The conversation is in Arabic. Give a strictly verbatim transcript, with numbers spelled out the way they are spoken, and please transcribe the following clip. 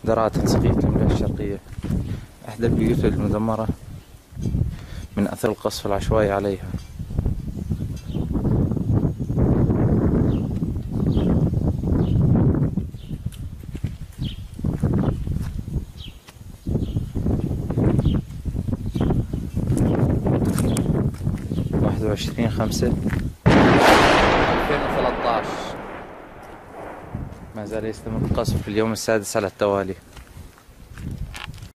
ذراع تنسيقية المياه الشرقية، إحدى البيوت المدمرة من أثر القصف العشوائي عليها. واحد وعشرين خمسة ألفين وثلاثة عشر ما زال يستمر القصف في اليوم السادس على التوالي.